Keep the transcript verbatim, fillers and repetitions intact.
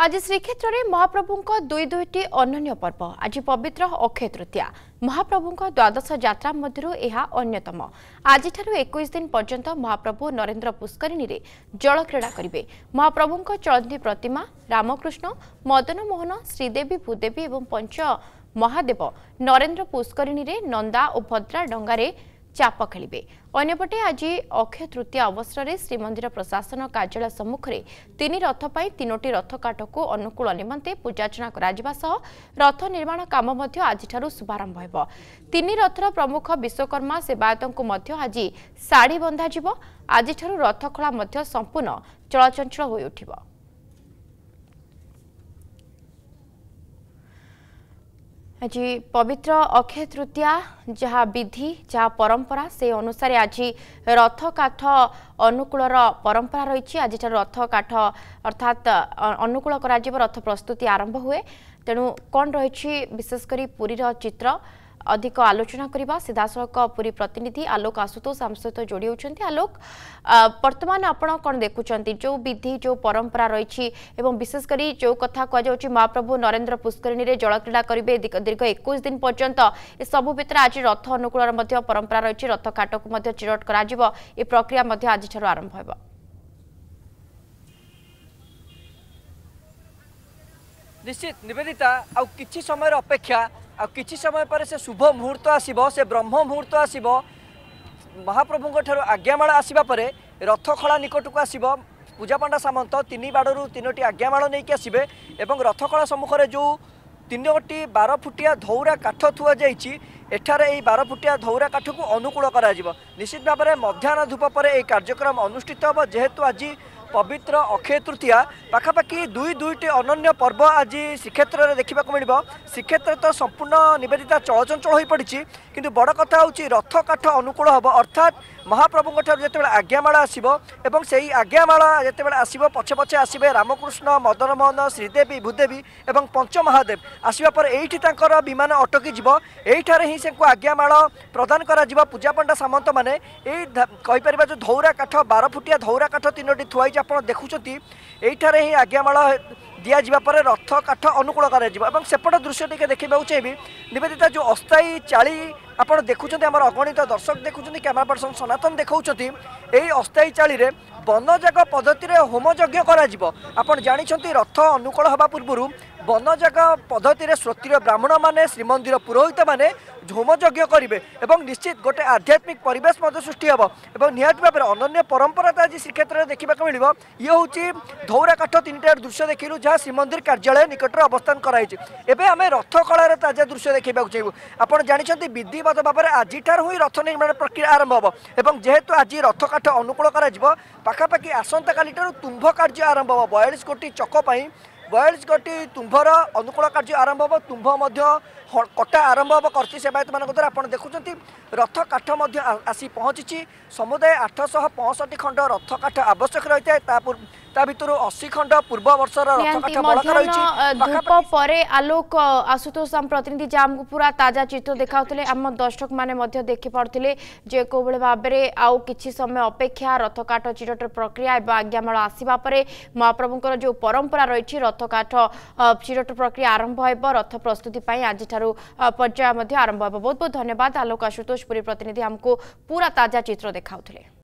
आज श्रीक्षेत्र में महाप्रभु दुई दुईटी अनन्य पर्व आज पवित्र अक्षय तृतीया महाप्रभु द्वादश यात्रा मध्य यह अन्यतम। आज इक्कीस दिन पर्यंत महाप्रभु नरेंद्र पुष्करिणी रे जल क्रीड़ा करेंगे। महाप्रभु चलती प्रतिमा रामकृष्ण मदन मोहन श्रीदेवी भूदेवी और पंच महादेव नरेंद्र पुष्करिणी रे नंदा और भद्रा डंगारे चाप खेलिबे। अन्यपटे आज अक्षय तृतीया अवसर में श्रीमंदिर प्रशासन कार्यालय सम्मुख में तीन रथ पर तीनोटी रथ काठ को अनुकूल निमंते पूजार्चना करा सह रथ निर्माण काम आज शुभारंभ हो। तीन रथर प्रमुख विश्वकर्मा सेवायतों को आज साड़ी बंधा आज रथ खला संपूर्ण चलचंचल हो उठिबो। आज पवित्र अक्षय तृतीया जहाँ विधि जहाँ परंपरा से अनुसार आज रथ काठ अनुकूल परंपरा रही। आज रथ काठ अर्थात अनुकूल करा रथ प्रस्तुति आरंभ हुए। तेणु कौन रही विशेषकर पुरी चित्र अधिक आलोचना करबा सीधासख पुरी प्रतिनिधि आलोक आशुतोष आम सहित जोड़ी होती। आलोक वर्तमान आपण कौन देखुंट जो विधि जो परंपरा रही विशेषकर जो कथा कहुच्छी महाप्रभु नरेंद्र पुष्करिणी रे जल क्रीड़ा करेंगे दीर्घ इक्कीस दिन पर्यंत सबू भितर आज रथ अनुकूल परंपरा रही रथ काट को चिरट कर प्रक्रिया आज आरंभ हो। निश्चित निवेदिता आ किछि समय अपेक्षा आ किछि समय पर से शुभ मुहूर्त आसीबो से ब्रह्म मुहूर्त आसीबो महाप्रभु ठारो आज्ञामाला आसीबा परे रथ खला निकट को आसीबो पूजा पंडा सामंत तीन बाड़ू तीनोटी आज्ञामाला नहीं आसीबे एवं रथ खला सम्मुख रे जो तीनोटी बारह फुटिया धौरा काठ थुआ जाइछि एठारे एई बारह फुटिया धौरा काठ को अनुकूल करा जिवो। निश्चित भाव में मध्याह्न धूप पर यह कार्यक्रम अनुष्ठित होब जेहेतु आज पवित्र अक्षय तृतीया पाखापाखि दुई दुईटी अनन्य पर्व आज श्रीक्षेत्र में देखा मिल। श्रीक्षेत्र तो संपूर्ण निवेदिता चलचंचल हो पड़ी किंतु बड़ कथा हूँ रथ काठ अनुकूल हम अर्थात महाप्रभु जो आज्ञामाला आसो और से आज्ञामाला जो आसो पछे पछे आसवे रामकृष्ण मदन मोहन श्रीदेवी भूदेवी और पंच महादेव आसवा पर यही विमान अटकी यहीठार ही से आज्ञामाला प्रदान करा पूजा पंडा सामंत मैंने यहीपर जो धौरा काठ बारह फुटिया धौरा काठ तीनोटी थुआई आप देखुंत यहीठार ही आज्ञामाला दिया जिबा पर रथ काठ अनुकूल कर सेपट दृश्य टी देखा चाहिए। निवेदिता जो अस्थायी चाली आपड़ देखुं आम अगणित दर्शक देखुं कैमरा पर्सन सनातन देखा यही अस्थायी चाली रे बनजाग पद्धति होम यज्ञ कर जानते रथ अनुकूल हवा पूर्व बनजाग पद्धति श्रोतिर ब्राह्मण माने श्रीमंदिर पुरोहित माने होम यज्ञ करेंगे और निश्चित गोटे आध्यात्मिक परिवेश सृष्टि हम और निहत भाव में अनन्य परंपरा आज श्रीक्षेत्र में देखा मिल। ये हूँ धौरा काठ तीन टार दृश्य देखिलु जहाँ श्रीमंदिर कार्यालय निकट अवस्थान कराई। आम रथ कलार ताजा दृश्य देखा चाहिए। आपड़ जानते विधिवत भाव में आज ही रथ निर्माण प्रक्रिया आरंभ हो और जेहेतु आज रथ काठ अनुकूल पाखापाखि आसंता काली तुम्भ कार्य आरंभ हो बयालीस कोटी चकपाई बयालीस कोटी तुम्भर अनुकूल कार्य आरंभ हो तुम्भ कटा आरंभ हम करती सेवायत मान द्वारा आप देखुं रथ काठ आसी पहुँची समुदाय आठश पैंसठ खंड रथ काठ आवश्यक रही है भितर अस्सी खंड पूर्व वर्षर रथ काठ बड़का रही। आलोक आशुतोष आम प्रतिनिधि जाम को पूरा ताजा चित्र देखाउतले आम दर्शक माने देखि पड़थिले जे को बळे भाबरे आउ किछि समय अपेक्षा रथ काठ चिरट प्रक्रिया एवं आज्ञामाला आसीबा परे महाप्रभुଙ୍କର जो परंपरा रही रथ काठ चिरट प्रक्रिया आरंभ होइबो रथ प्रस्तुति पई आज ठारू पर्याय आरंभ होइबो। बहुत बहुत धन्यवाद आलोक आशुतोष पुरी प्रतिनिधि हमको पूरा ताजा चित्र देखाउतले।